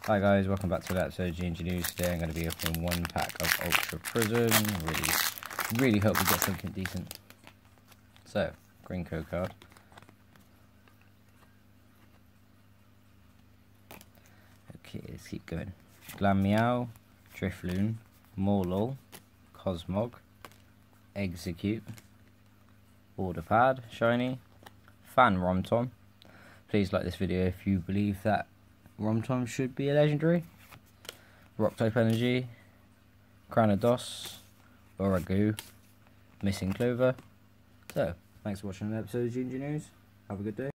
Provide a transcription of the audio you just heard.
Hi guys, welcome back to the episode of GNG News. Today I'm going to be opening one pack of Ultra Prism. Really hope we get something decent. So, green code card. Okay, let's keep going. Glammeow, Drifloon, Morlul, Cosmog, Execute, Border Pad, Shiny, Fan Romtom. Please like this video if you believe that Romtom should be a legendary. Rock type energy, Cranados, Oragu, Missing Clover. So, thanks for watching the episode of GNG News. Have a good day.